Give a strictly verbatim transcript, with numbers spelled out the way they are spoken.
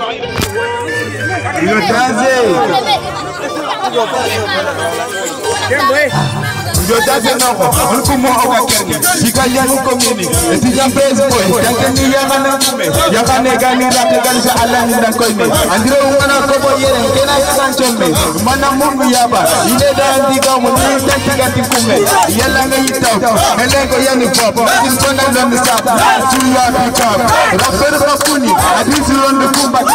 Yo taze. Yo taze nako. Ulkumo oka kerni. Sikanya ukomini. Esi jampezi boy. Jankeni yamana kume. Yakane gani rake gani sa Allah ndan koyme. Andiro umana kobo yere. Kena sanchome. Mana mungu yaba. Ile da ndiga mu ni tanti gati kume. Yalla nga yitaw. Elengo yani pop. Sin kona ndo misap. Tuya pikap. Rapper bakuni. Adisi ronde kumba.